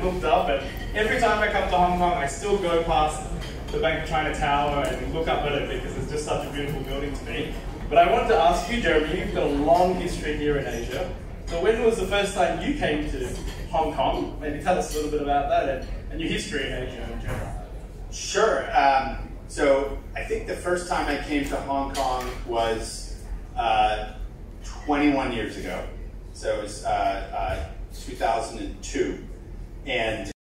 looked up, and every time I come to Hong Kong, I still go past the Bank of China Tower and look up at it because it's just such a beautiful building to me. But I wanted to ask you, Jeremy, you've got a long history here in Asia. So when was the first time you came to Hong Kong? Maybe tell us a little bit about that and your history in Asia in general. Sure. So I think the first time I came to Hong Kong was 21 years ago. So it was 2002. And